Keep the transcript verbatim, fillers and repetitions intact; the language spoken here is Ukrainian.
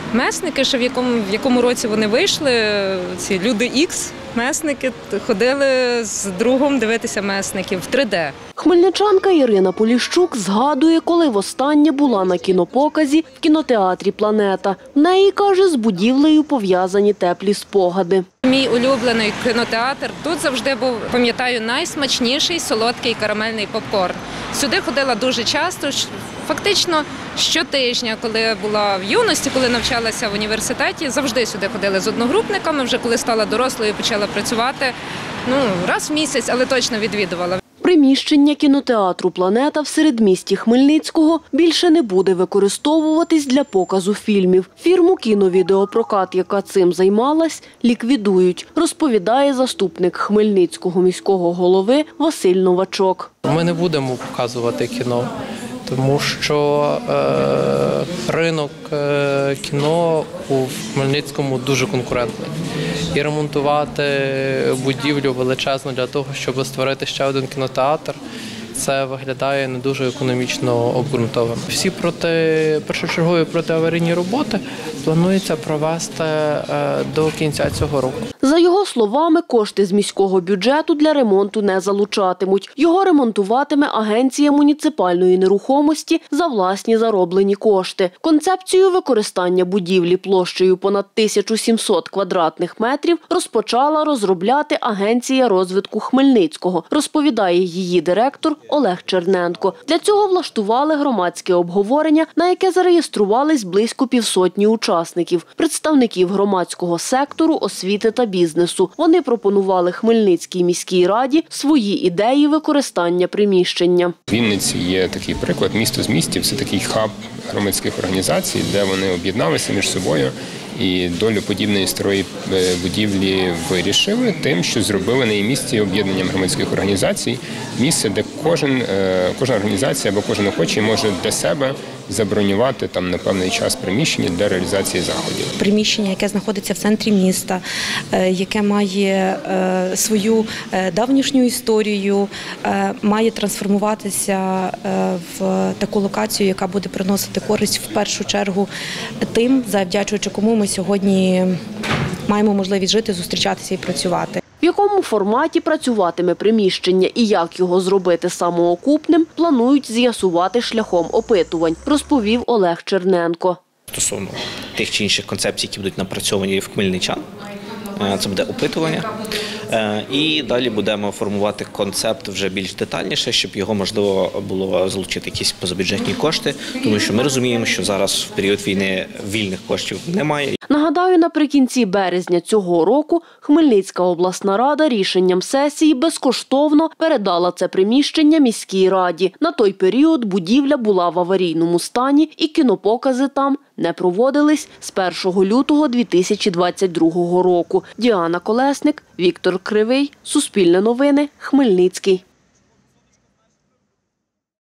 Месники, ще в якому, в якому році вони вийшли, ці люди Ікс, месники, ходили з другом дивитися месників в три де. Хмельничанка Ірина Поліщук згадує, коли востаннє була на кінопоказі в кінотеатрі «Планета». В неї, каже, з будівлею пов'язані теплі спогади. Мій улюблений кінотеатр тут завжди був, пам'ятаю, найсмачніший солодкий карамельний попкорн. Сюди ходила дуже часто, фактично щотижня, коли була в юності, коли навчалася в університеті, завжди сюди ходили з одногрупниками, вже коли стала дорослою, почала працювати, ну, раз в місяць, але точно відвідувала. Приміщення кінотеатру «Планета» в середмісті Хмельницького більше не буде використовуватись для показу фільмів. Фірму «Кіновідеопрокат», яка цим займалась, ліквідують, розповідає заступник Хмельницького міського голови Василь Новачок. Ми не будемо показувати кіно, тому що е, ринок е, кіно у Хмельницькому дуже конкурентний. І ремонтувати будівлю величезну для того, щоб створити ще один кінотеатр, це виглядає не дуже економічно обґрунтовано. Всі проти, першочергові протиаварійні роботи планується провести до кінця цього року. За його словами, кошти з міського бюджету для ремонту не залучатимуть. Його ремонтуватиме Агенція муніципальної нерухомості за власні зароблені кошти. Концепцію використання будівлі площею понад тисячу сімсот квадратних метрів розпочала розробляти Агенція розвитку Хмельницького, розповідає її директор Олег Черненко. Для цього влаштували громадське обговорення, на яке зареєструвались близько півсотні учасників, представників громадського сектору, освіти та бізнесу. Вони пропонували Хмельницькій міській раді свої ідеї використання приміщення. В Вінниці є такий приклад, місто з містів – це такий хаб громадських організацій, де вони об'єдналися між собою і долю подібної старої будівлі вирішили тим, що зробили на її місці об'єднанням громадських організацій, місце, де кожен, кожна організація або кожен охочий може для себе забронювати там на певний час приміщення для реалізації заходів. Приміщення, яке знаходиться в центрі міста, яке має свою давнішню історію, має трансформуватися в таку локацію, яка буде приносити користь в першу чергу тим, завдячуючи кому ми сьогодні маємо можливість жити, зустрічатися і працювати. В якому форматі працюватиме приміщення і як його зробити самоокупним, планують з'ясувати шляхом опитувань, розповів Олег Черненко. Стосовно тих чи інших концепцій, які будуть напрацьовані в хмельничан, це буде опитування. І далі будемо формувати концепт вже більш детальніше, щоб його можливо було залучити якісь позабюджетні кошти, тому що ми розуміємо, що зараз в період війни вільних коштів немає. Нагадаю, наприкінці березня цього року Хмельницька обласна рада рішенням сесії безкоштовно передала це приміщення міській раді. На той період будівля була в аварійному стані і кінопокази там не проводились з першого лютого дві тисячі двадцять другого року. Діана Колесник, Віктор Кривий, Суспільне новини, Хмельницький.